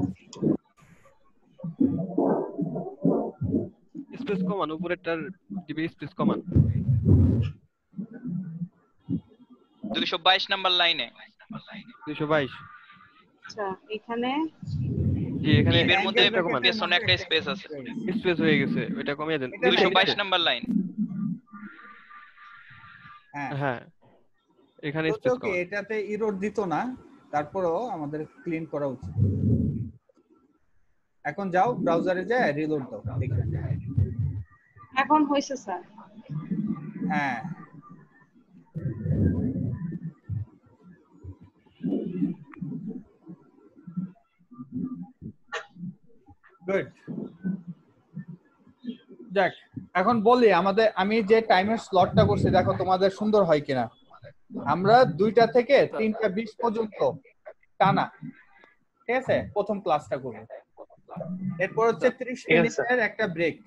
Speaker 9: স্পেস কমান উপরেরটার দিবে স্পেস কমান
Speaker 5: দুইশো বাইশ নাম্বার লাইনে
Speaker 9: দুইশো বাইশ
Speaker 3: আচ্ছা এখানে
Speaker 9: জি এখানে
Speaker 5: এর মধ্যে পেছনে একটা স্পেস আছে
Speaker 9: স্পেস হয়ে গেছে ওটা কমিয়ে দেন
Speaker 5: দুইশো বাইশ নাম্বার লাইন
Speaker 1: হ্যাঁ
Speaker 9: হ্যাঁ এখানে স্পেস
Speaker 1: ওকে এটাতে এরর দিত না তারপরেও আমাদের ক্লিন করা উচিত এখন যাও ব্রাউজারে যায় রিলোড দাও দেখো
Speaker 3: এখন হইছে স্যার
Speaker 1: হ্যাঁ গুড যাক এখন বলি আমাদের আমি যে টাইমের স্লটটা করছি দেখো তোমাদের সুন্দর হয় কিনা আমরা দুইটা থেকে তিনটা বিশ পর্যন্ত টানা ঠিক আছে প্রথম ক্লাসটা করব এরপর হচ্ছে ত্রিশ মিনিটের একটা ব্রেক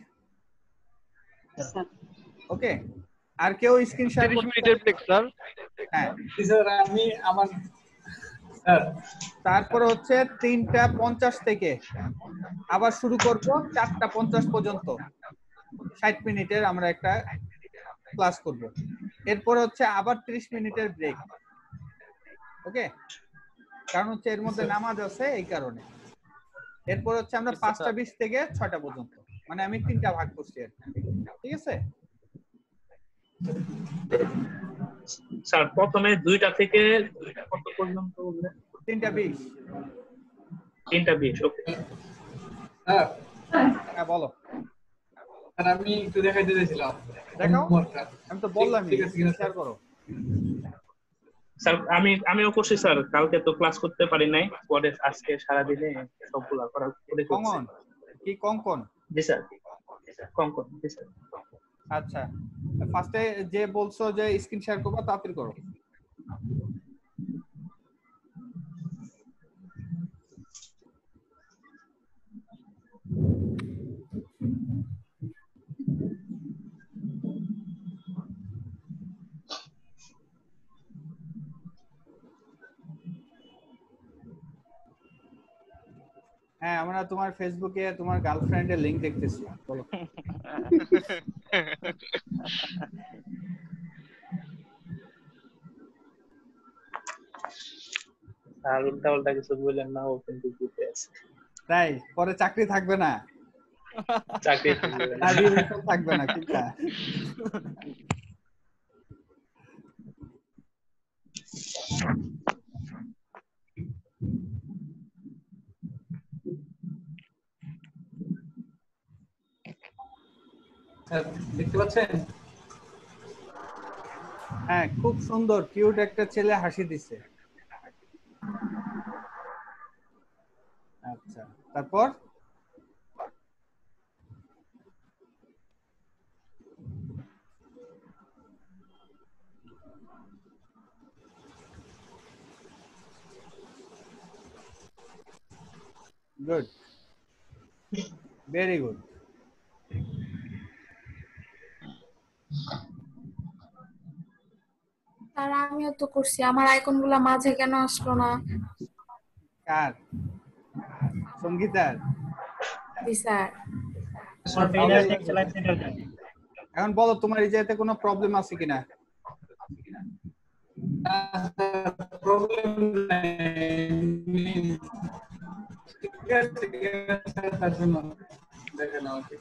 Speaker 1: ওকে আর কেউ স্ক্রিন শেয়ার
Speaker 9: ত্রিশ মিনিটের ব্রেক স্যার
Speaker 1: হ্যাঁ
Speaker 11: স্যার আমি আমার স্যার
Speaker 1: তারপর হচ্ছে তিনটা পঞ্চাশ থেকে আবার শুরু করব চারটা পঞ্চাশ পর্যন্ত ষাট মিনিটের আমরা একটা ক্লাস করব এরপর হচ্ছে আবার ত্রিশ মিনিটের ব্রেক ওকে কারণ হচ্ছে এর মধ্যে নামাজ আছে এই কারণে এরপর হচ্ছে আমরা পাঁচটা বিশ থেকে ছয়টা পর্যন্ত মানে আমি তিনটা ভাগ করছি ঠিক আছে
Speaker 6: স্যার প্রথমে দুইটা থেকে কত পর্যন্ত বললেন
Speaker 1: তিনটা বিশ
Speaker 6: তিনটা বিশ ওকে
Speaker 11: স্যার
Speaker 1: হ্যাঁ বলো
Speaker 11: স্যার আমি একটু দেখাইতে চাইছিলাম
Speaker 1: দেখাও
Speaker 11: হোমওয়ার্কটা
Speaker 1: আমি তো বললামই
Speaker 11: ঠিক আছে কিনা
Speaker 1: শেয়ার করো
Speaker 6: স্যার আমি আমিও করছি স্যার কালকে তো ক্লাস করতে পারি নাই পরে আজকে সারা দিনে সবগুলা করা করে করছি
Speaker 1: কঙ্কন কি কঙ্কন
Speaker 6: জি স্যার কঙ্কন জি স্যার
Speaker 1: আচ্ছা ফার্স্টে যে বলছো যে স্ক্রিন শেয়ার করবা তাড়াতাড়ি করো হ্যাঁ আমরা তোমার ফেসবুকে তোমার গার্লফ্রেন্ডের লিংক দেখতেছি বলো
Speaker 6: আর উল্টা উল্টা কিছু বললেন না ও কিন্তু দিতে আছে
Speaker 1: তাই পরে চাকরি থাকবে না
Speaker 6: চাকরি
Speaker 1: থাকবে না কিটা
Speaker 11: দেখতে পাচ্ছেন
Speaker 1: হ্যাঁ খুব সুন্দর কিউট একটা ছেলে হাসি দিছে আচ্ছা তারপর গুড ভেরি গুড
Speaker 7: আর আমিও তো করছি আমার আইকন গুলা মাঝে কেন আসলো না
Speaker 1: কার সঙ্গীতার
Speaker 7: জি স্যার
Speaker 1: এখন বলো তোমার এই জায়গাতে কোনো প্রবলেম আছে কিনা
Speaker 11: প্রবলেম নেই ঠিক আছে তার জন্য দেখেন আমাকে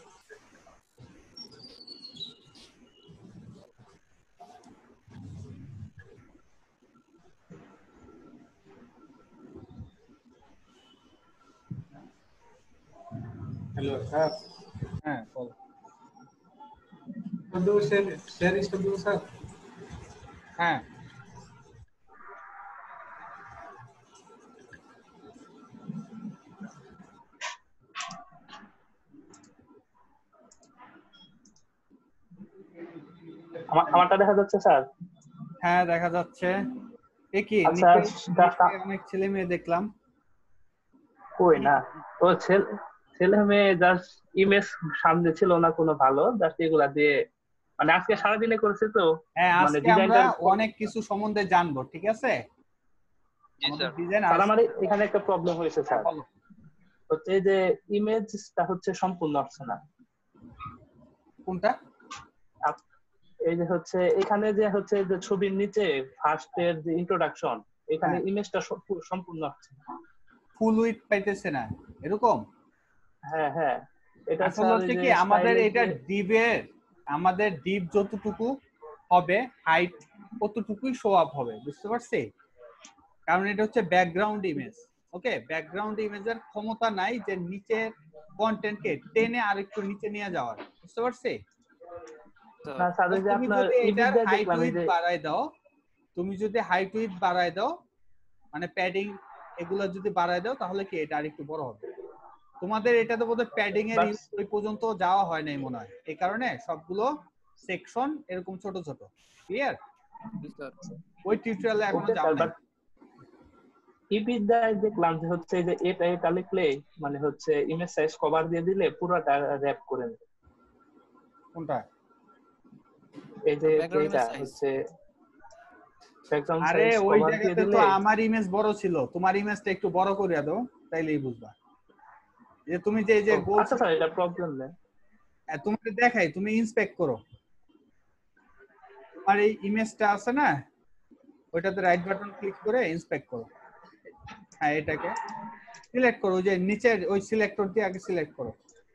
Speaker 11: হ্যালো স্যার
Speaker 1: হ্যাঁ বলো
Speaker 11: বন্ধু শেয়ার শেয়ার স্টপ দিব স্যার
Speaker 1: হ্যাঁ
Speaker 6: আমারটা দেখা যাচ্ছে স্যার
Speaker 1: হ্যাঁ দেখা যাচ্ছে এ কি
Speaker 6: আচ্ছা
Speaker 1: অনেক ছেলে মেয়ে দেখলাম
Speaker 6: কই না তো ছেলে মেয়ে জাস্ট ইমেজ সামনে ছিল না কোনো ভালো জাস্ট এগুলা দিয়ে মানে আজকে সারা দিনে করেছে তো
Speaker 1: হ্যাঁ আজকে আমরা অনেক কিছু সম্বন্ধে জানবো ঠিক আছে
Speaker 5: জি স্যার
Speaker 6: স্যার আমার এখানে একটা প্রবলেম হয়েছে স্যার হচ্ছে যে ইমেজটা হচ্ছে সম্পূর্ণ আসছে না
Speaker 1: কোনটা
Speaker 6: এই যে হচ্ছে এখানে যে হচ্ছে যে ছবির নিচে ফার্স্ট এর যে ইন্ট্রোডাকশন এখানে ইমেজটা সম্পূর্ণ আসছে না
Speaker 1: ফুল উইথ পাইতেছে না এরকম
Speaker 6: হ্যাঁ হ্যাঁ এটা
Speaker 1: আসলে হচ্ছে কি আমাদের এটা ডিপের আমাদের ডিপ যতটুকু হবে হাইট ততটুকুই শো আপ হবে বুঝতে পারছি কারণ এটা হচ্ছে ব্যাকগ্রাউন্ড ইমেজ ওকে ব্যাকগ্রাউন্ড ইমেজের ক্ষমতা নাই যে নিচের কন্টেন্টকে টেনে আরেকটু নিচে নিয়ে যাওয়ার বুঝতে পারছি
Speaker 6: না স্যার যে আপনার
Speaker 1: এটার হাইট উইথ বাড়ায় দাও তুমি যদি হাইট উইথ বাড়ায় দাও মানে প্যাডিং এগুলো যদি বাড়ায় দাও তাহলে কি এটা আরেকটু বড় হবে তোমাদের এটাতে বোধহয় প্যাডিং এর ওই পর্যন্ত যাওয়া হয় নাই মনে হয় এই কারণে সবগুলো সেকশন এরকম ছোট ছোট ক্লিয়ার ওই টিউটোরিয়ালে এখনো যাওয়া নাই
Speaker 6: ইপিদায় দেখলাম যে হচ্ছে যে এটা এটা লিখলে মানে হচ্ছে ইমেজ সাইজ কভার দিয়ে দিলে পুরোটা র‍্যাপ করে নেবে
Speaker 1: কোনটা
Speaker 6: এই যে এটা হচ্ছে
Speaker 1: আরে ওই জায়গাতে তো আমার ইমেজ বড় ছিল তোমার ইমেজটা একটু বড় করে দাও তাইলেই বুঝবা যে তুমি যে এই যে গোল
Speaker 6: আচ্ছা স্যার এটা প্রবলেম না
Speaker 1: তোমাকে দেখাই তুমি ইন্সপেক্ট করো তোমার এই ইমেজটা আছে না ওইটাতে রাইট বাটন ক্লিক করে ইন্সপেক্ট করো হ্যাঁ এটাকে সিলেক্ট করো যে নিচের ওই সিলেক্টর দিয়ে আগে সিলেক্ট করো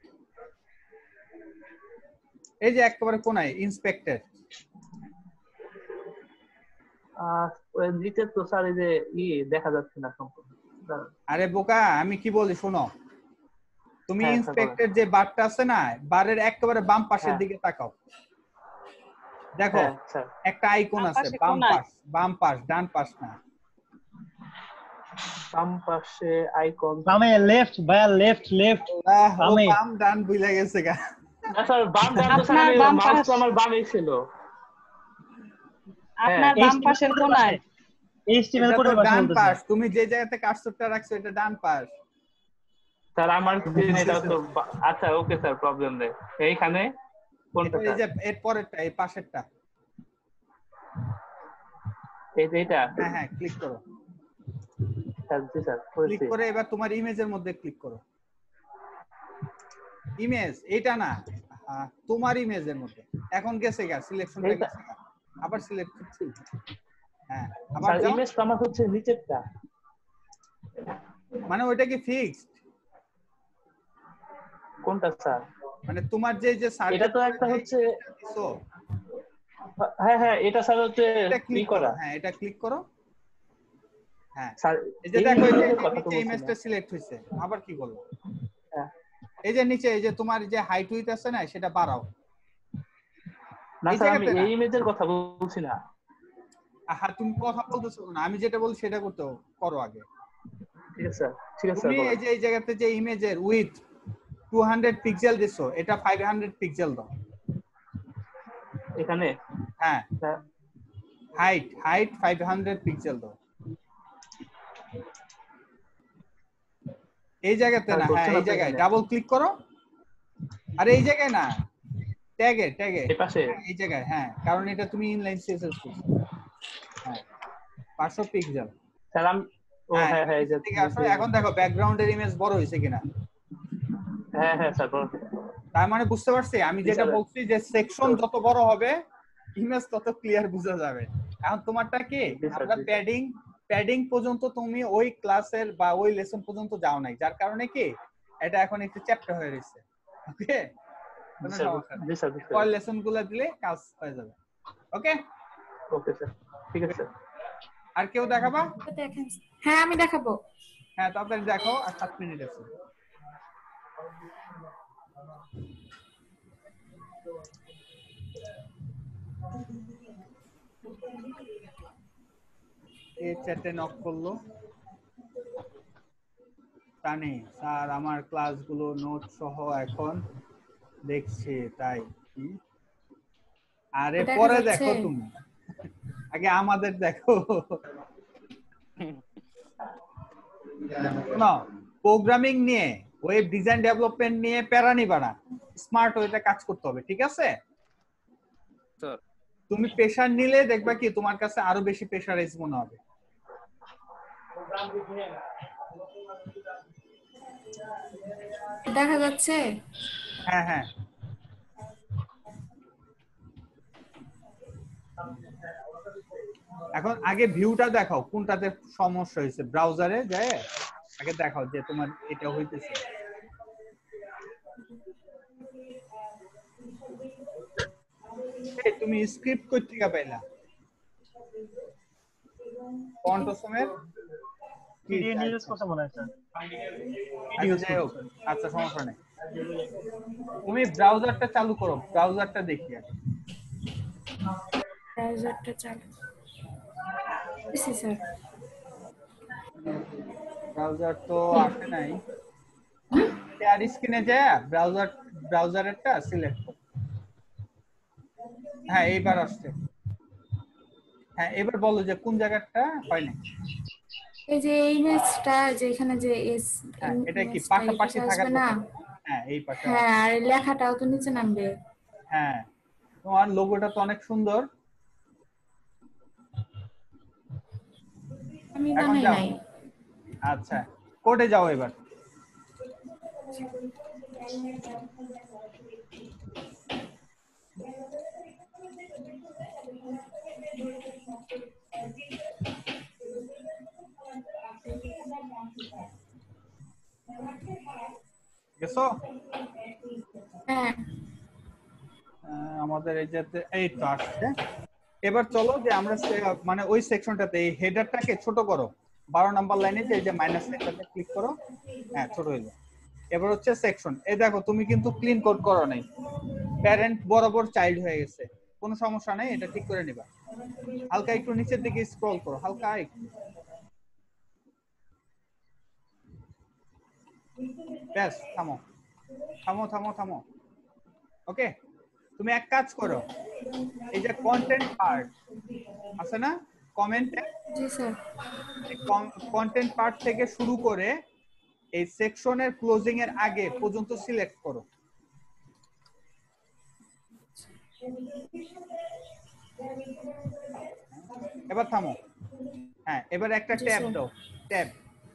Speaker 1: এই যে একেবারে কোনায় ইন্সপেক্টর
Speaker 6: আহ ওই নিচে তো স্যার এই যে ই দেখা যাচ্ছে না সম্পূর্ণ
Speaker 1: আরে বোকা আমি কি বলি শোনো, তুমি
Speaker 12: হ্যাঁ, স্যার,
Speaker 1: ইন্সপেক্টর যে বারটা আছে না, বারের একেবারে বাম পাশের
Speaker 12: হ্যাঁ।
Speaker 1: দিকে তাকাও। দেখো
Speaker 12: হ্যাঁ, স্যার।
Speaker 1: একটা আইকন
Speaker 3: বাম
Speaker 1: আছে,
Speaker 3: পাশে
Speaker 1: বাম
Speaker 3: কোনায়?
Speaker 1: পাশ, বাম পাশ, ডান পাশ না।
Speaker 12: বাম পাশে আইকন।
Speaker 4: বামে লেফট ভাইয়া, লেফট লেফট
Speaker 1: আহ, ও
Speaker 4: বামে।
Speaker 1: বাম ডান ভুলে গেছে গা।
Speaker 12: না স্যার, বাম ডান তো স্যার,
Speaker 3: আপনার
Speaker 12: আমি
Speaker 3: বাম
Speaker 12: মাউস
Speaker 3: পাশ।
Speaker 12: তো আমার বামেই ছিল।
Speaker 3: আপনার বাম পাশের কোনায়।
Speaker 4: এইচটিএমএল
Speaker 1: এটা তো
Speaker 4: কোডের পাশে
Speaker 1: ডান
Speaker 4: বলতেছে।
Speaker 1: পাশ, তুমি যে জায়গাতে কার্সরটা রাখছো এটা ডান পাশ।
Speaker 12: স্যার আমার স্ক্রিন এটা তো বা- আচ্ছা ওকে স্যার, প্রবলেম নেই। এইখানে কোনটা
Speaker 1: এটা এই যে
Speaker 12: স্যার?
Speaker 1: এর পরেরটা, এই পাশেরটা।
Speaker 12: এই যে এটা?
Speaker 1: হ্যাঁ হ্যাঁ, ক্লিক করো।
Speaker 12: স্যার জি স্যার,
Speaker 1: ক্লিক
Speaker 12: করেছি।
Speaker 1: করে এবার তোমার ইমেজের মধ্যে ক্লিক করো। ইমেজ এটা না, আহ, তোমার ইমেজের মধ্যে। এখন গেছে গা, সিলেকশনটা
Speaker 12: এইটা?
Speaker 1: গেছে গা। আবার সিলেক্ট করছি। হ্যাঁ, আবার
Speaker 12: স্যার
Speaker 1: যাও।
Speaker 12: ইমেজ তো আমার হচ্ছে নিচেরটা।
Speaker 1: মানে ওইটা কি ফিক্সড?
Speaker 12: কোনটা স্যার?
Speaker 1: মানে তোমার যে যে সার্চ
Speaker 12: এটা তো একটা হচ্ছে,
Speaker 1: দিছো,
Speaker 12: হ্যাঁ হ্যাঁ, এটা স্যার হচ্ছে
Speaker 1: এটা
Speaker 12: ই
Speaker 1: ক্লিক করো।
Speaker 12: করা।
Speaker 1: হ্যাঁ, এটা ক্লিক করো। হ্যাঁ,
Speaker 12: স্যার
Speaker 1: এই যে
Speaker 12: এই
Speaker 1: দেখো এই যে
Speaker 12: ইমেজের কথা তো
Speaker 1: নিচে
Speaker 12: বলছি
Speaker 1: ইমেজটা
Speaker 12: না।
Speaker 1: সিলেক্ট হইছে। আবার কি করলো?
Speaker 12: হ্যাঁ।
Speaker 1: এই যে নিচে এই যে তোমার যে হাইট উইথ আছে না, সেটা বাড়াও।
Speaker 12: না
Speaker 1: এই
Speaker 12: স্যার, আমি
Speaker 1: জায়গাতে না।
Speaker 12: এই ইমেজের কথা বলছি না।
Speaker 1: আহা, তুমি কথা বলতেছো না, আমি যেটা বলি সেটা করতে হবে, করো আগে।
Speaker 12: ঠিক আছে স্যার, ঠিক আছে স্যার,
Speaker 1: তুমি এই
Speaker 12: বলেন।
Speaker 1: যে এই জায়গাতে যে ইমেজের উইথ টু হান্ড্রেড পিক্সেল দিছো, এটা ফাইভ হান্ড্রেড পিক্সেল দাও।
Speaker 12: এখানে?
Speaker 1: হ্যাঁ,
Speaker 12: sir
Speaker 1: height height five hundred pixel দাও। এই জায়গাতে
Speaker 12: স্যার
Speaker 1: না,
Speaker 12: ধরছে
Speaker 1: হ্যাঁ
Speaker 12: না
Speaker 1: এই
Speaker 12: তো
Speaker 1: জায়গায়
Speaker 12: এখানে।
Speaker 1: ডাবল ক্লিক করো। আরে এই জায়গায় না, ট্যাগে ট্যাগে
Speaker 12: এই পাশে?
Speaker 1: এই জায়গায়, হ্যাঁ, কারণ এটা তুমি ইনলাইন সিএসএস করছো। হ্যাঁ, পাঁচশো পিক্সেল।
Speaker 12: স্যার আমি, ও হ্যাঁ হ্যাঁ, এই যে
Speaker 1: ঠিক আছে। এখন দেখো ব্যাকগ্রাউন্ডের ইমেজ বড় হয়েছে কিনা।
Speaker 12: হ্যাঁ হ্যাঁ স্যার, বলেন।
Speaker 1: তার মানে বুঝতে পারছি আমি
Speaker 12: জি,
Speaker 1: যেটা
Speaker 12: স্যার।
Speaker 1: বলছি যে সেকশন যত বড় হবে ইমেজ তত ক্লিয়ার বোঝা যাবে। এখন তোমারটা কি,
Speaker 12: জি, স্যার,
Speaker 1: আমরা
Speaker 12: জি, স্যার।
Speaker 1: প্যাডিং প্যাডিং পর্যন্ত তুমি ওই ক্লাসের বা ওই লেসন পর্যন্ত যাও নাই, যার কারণে কি এটা এখন একটু চ্যাপ্টার হয়ে রয়েছে। ওকে, কোনো
Speaker 12: স্যার,
Speaker 1: সমস্যা নেই।
Speaker 12: জি স্যার, জি স্যার।
Speaker 1: পরের লেসন গুলো দিলে কাজ হয়ে যাবে। ওকে
Speaker 12: ওকে স্যার, ঠিক আছে স্যার।
Speaker 1: আর কেউ দেখাবা?
Speaker 7: দেখেন। হ্যাঁ আমি দেখাবো।
Speaker 1: হ্যাঁ, তাড়াতাড়ি দেখো, আর সাত মিনিট আছে। এই চ্যাটে নক করলো তানি স্যার, আমার ক্লাসগুলো নোট সহ এখন দেখছি, তাই কি? আরে
Speaker 7: দেখা
Speaker 1: পরে
Speaker 7: যাচ্ছে?
Speaker 1: দেখো, তুমি আগে আমাদের দেখো। না, প্রোগ্রামিং নিয়ে, ওয়েব ডিজাইন ডেভেলপমেন্ট নিয়ে প্যারা নিবা না, স্মার্ট ওয়েতে কাজ করতে হবে, ঠিক আছে? তুমি প্রেশার নিলে দেখবা কি তোমার কাছে আরো বেশি প্রেশারাইজ মনে হবে।
Speaker 7: দেখা যাচ্ছে?
Speaker 1: হ্যাঁ হ্যাঁ, এখন আগে ভিউটা দেখাও, কোনটাতে সমস্যা হয়েছে, ব্রাউজারে যায় আগে দেখাও যে তোমার এটা হইতেছে। এই তুমি স্ক্রিপ্ট কই থেকে পাইলা? কন্টসমের
Speaker 4: পিডিএফ নিউজ কথা মনে হয় স্যার।
Speaker 1: আচ্ছা, যাই হোক, আচ্ছা সমস্যা নেই। তুমি ব্রাউজারটা চালু করো, ব্রাউজারটা দেখি আগে।
Speaker 7: ব্রাউজারটা চালু করছি স্যার।
Speaker 1: ব্রাউজার তো আসে নাই। শেয়ার স্ক্রিনে যায় ব্রাউজার, ব্রাউজারেরটা সিলেক্ট করো। হ্যাঁ, এইবার আসছে। হ্যাঁ, এবার বলো যে কোন জায়গাটা হয় না।
Speaker 7: এই যে ইমেজটা, যে এখানে যে এস,
Speaker 1: হ্যাঁ, এটা কি পাশাপাশি থাকার
Speaker 7: না?
Speaker 1: কথা? হ্যাঁ, এই পাশে।
Speaker 7: হ্যাঁ, আর লেখাটাও তো নিচে নামবে।
Speaker 1: হ্যাঁ, তোমার লোগোটা তো অনেক সুন্দর।
Speaker 7: আমি
Speaker 1: এখন
Speaker 7: বানাই
Speaker 1: যাও।
Speaker 7: নাই।
Speaker 1: আচ্ছা, কোডে যাও এবার। গেছো?
Speaker 7: হ্যাঁ,
Speaker 1: আহ, আমাদের এই যে এই তো আসছে। এবার চলো যে আমরা সে- মানে ওই সেকশনটাতে এই হেডারটাকে ছোট করো, বারো নাম্বার লাইনে যে এই যে মাইনাস সাইনটাতে ক্লিক করো, হ্যাঁ ছোট হইলো। এবার হচ্ছে সেকশন, এই দেখো তুমি কিন্তু ক্লিন কোড করো নাই, প্যারেন্ট বরাবর চাইল্ড হয়ে গেছে, কোনো সমস্যা নাই, এটা ঠিক করে নিবা। হালকা একটু নিচের দিকে স্ক্রল করো, হালকা একটু, ব্যাস থামো থামো থামো থামো। ওকে, তুমি এক কাজ করো, এই যে কন্টেন্ট পার্ট আছে না, কমেন্ট,
Speaker 7: জি স্যার,
Speaker 1: কন্টেন্ট পার্ট থেকে শুরু করে এই সেকশনের ক্লোজিং এর আগে পর্যন্ত সিলেক্ট করো। এবার থামো, হ্যাঁ এবার একটা ট্যাব দাও, ট্যাব,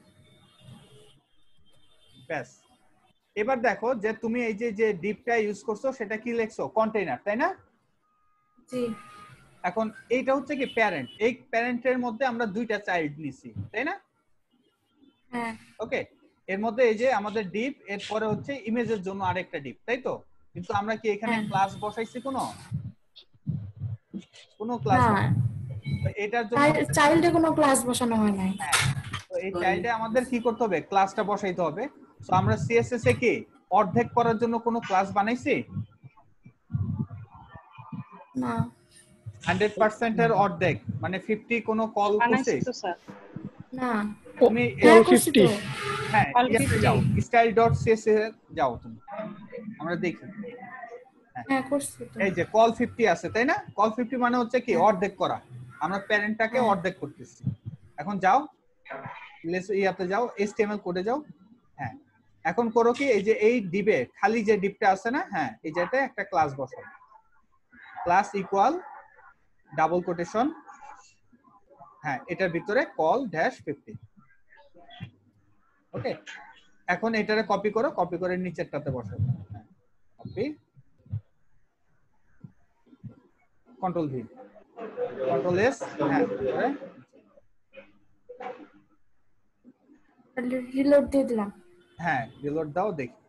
Speaker 1: ব্যাস। এবার দেখো যে তুমি এই যে যে ডিপটা ইউজ করছো সেটা কি লিখছো, কন্টেইনার, তাই না?
Speaker 7: জি।
Speaker 1: এখন এইটা হচ্ছে কি প্যারেন্ট, এই প্যারেন্টের মধ্যে আমরা দুইটা চাইল্ড নিছি, তাই না?
Speaker 7: হ্যাঁ।
Speaker 1: ওকে, এর মধ্যে এই যে আমাদের ডিপ, এরপরে হচ্ছে ইমেজের জন্য আরেকটা ডিপ, তাই তো? কিন্তু আমরা কি এখানে ক্লাস বসাইছি কোনো কোনো ক্লাস?
Speaker 7: না,
Speaker 1: এটার জন্য
Speaker 7: চাইল্ডে কোনো ক্লাস বসানো হয় নাই।
Speaker 1: তো এই চাইল্ডে আমাদের কি করতে হবে, ক্লাসটা বসাইতে হবে। সো আমরা সিএসএস এ কি অর্ধেক করার জন্য কোনো ক্লাস বানাইছি
Speaker 7: না?
Speaker 1: হান্ড্রেড পার্সেন্ট এর অর্ধেক মানে পঞ্চাশ কোনো কল করছে
Speaker 7: না?
Speaker 1: তুমি
Speaker 7: হ্যাঁ করছি তো।
Speaker 1: হ্যাঁ যাও স্টাইল ডট সিএসএস এ যাও তুমি, আমরা দেখি।
Speaker 7: হ্যাঁ করছি তো।
Speaker 1: এই যে কল পঞ্চাশ আছে, তাই না? কল পঞ্চাশ মানে হচ্ছে কি অর্ধেক করা, আমরা প্যারেন্টটাকে অর্ধেক করতেছি। এখন যাও ইয়াতে যাও, এইচটিএমএল কোডে যাও, হ্যাঁ এখন করো কি, এই যে এই ডিবে খালি যে ডিপটা আছে না, হ্যাঁ এই যেটা একটা ক্লাস বসাও, ক্লাস ইকুয়াল ডাবল কোটেশন, হ্যাঁ এটার ভিতরে কল ড্যাশ পঞ্চাশ। ওকে, এখন এটারে কপি করো, কপি করে নিচেরটাতে বসাও, copy, control V, control S, হ্যাঁ
Speaker 7: রিলোড দিয়ে দিলাম।
Speaker 1: হ্যাঁ রিলোড দাও, দেখি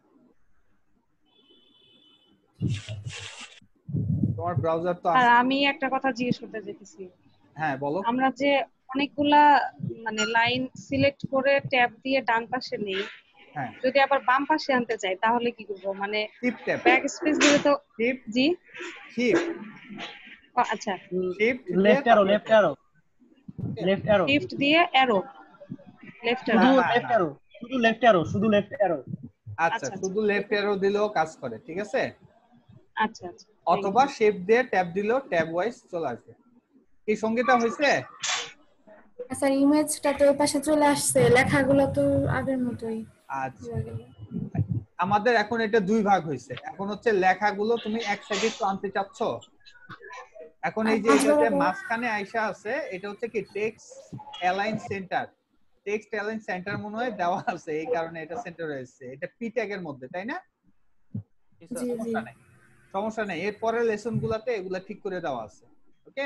Speaker 1: তোমার ব্রাউজার তো
Speaker 3: আর আমি একটা কথা জিজ্ঞেস করতে চাইতেছি।
Speaker 1: হ্যাঁ বলো।
Speaker 3: আমরা যে অনেকগুলা মানে লাইন সিলেক্ট করে ট্যাব দিয়ে ডান পাশে নেই,
Speaker 1: হ্যাঁ
Speaker 3: যদি আবার বাম পাশে আনতে চাই তাহলে কি করব? মানে
Speaker 1: শিফট ট্যাব,
Speaker 3: ব্যাক স্পেস দিলে তো
Speaker 1: শিফট,
Speaker 3: জি
Speaker 1: শিফট,
Speaker 3: ও আচ্ছা,
Speaker 1: shift
Speaker 4: left arrow, left arrow, left arrow,
Speaker 3: shift দিয়ে অ্যারো, লেফট অ্যারো,
Speaker 4: শুধু লেফট অ্যারো, শুধু লেফট অ্যারো, শুধু লেফট অ্যারো।
Speaker 1: আচ্ছা শুধু লেফট অ্যারো দিলেও কাজ করে, ঠিক আছে?
Speaker 3: আচ্ছা আচ্ছা,
Speaker 1: অথবা শিফট দিয়ে ট্যাব দিলেও ট্যাব ওয়াইজ চলে আসবে। কি সঙ্গীতা হইছে?
Speaker 7: স্যার ইমেজটা তো ওই পাশে চলে আসছে, লেখাগুলো তো আগের মতোই।
Speaker 1: আচ্ছা আমাদের এখন এটা দুই ভাগ হইছে, এখন হচ্ছে লেখাগুলো তুমি এক সাইডে একটু আনতে চাচ্ছ, এখন এই যে এটাতে মাঝখানে আইসা আছে, এটা হচ্ছে কি text align center, text align center মনে হয় দেওয়া আছে, এই কারণে এটা সেন্টার হয়েছে, এটা পি ট্যাগ এর মধ্যে, তাই না? সমস্যা নাই, সমস্যা নাই, এর পরের লেসন গুলাতে এগুলা ঠিক করে দেওয়া আছে। ওকে,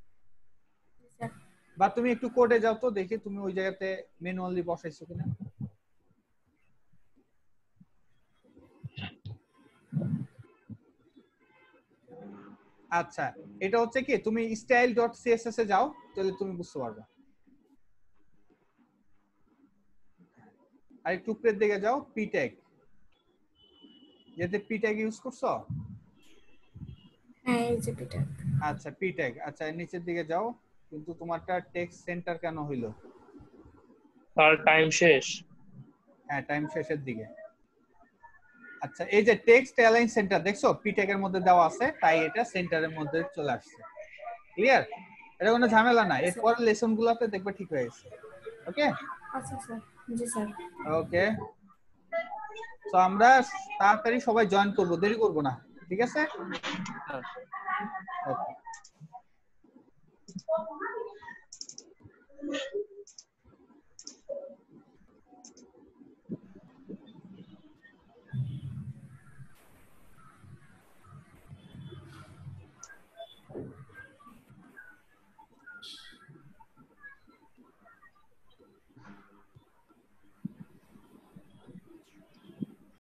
Speaker 1: বা তুমি একটু কোডে যাও তো দেখি তুমি ওই জায়গাতে ম্যানুয়ালি বসাইছো কিনা। আচ্ছা এটা হচ্ছে কি, তুমি স্টাইল ডট সিএসএস এ যাও, তাহলে তুমি বুঝতে পারবে। আর একটু উপরের দিকে যাও, পি ট্যাগ, যেতে পি ট্যাগ ইউজ করছো?
Speaker 7: হ্যাঁ এই যে পি ট্যাগ।
Speaker 1: আচ্ছা পি ট্যাগ, আচ্ছা নিচের দিকে যাও, কিন্তু তোমারটা টেক্সট সেন্টার কেন হইলো?
Speaker 12: আর টাইম শেষ।
Speaker 1: হ্যাঁ টাইম শেষের দিকে। আচ্ছা এই যে টেক্সট অ্যালাইন সেন্টার দেখছো পি ট্যাগ এর মধ্যে দেওয়া আছে, তাই এটা সেন্টারের মধ্যে চলে আসছে। ক্লিয়ার? এটা কোনো ঝামেলা না, এরপর লেসন গুলোতে দেখবে ঠিক হয়ে গেছে। ওকে
Speaker 7: আচ্ছা স্যার, জি স্যার। ওকে,
Speaker 1: তো আমরা তাড়াতাড়ি সবাই জয়েন করব, দেরি করব না, ঠিক আছে? ওকে।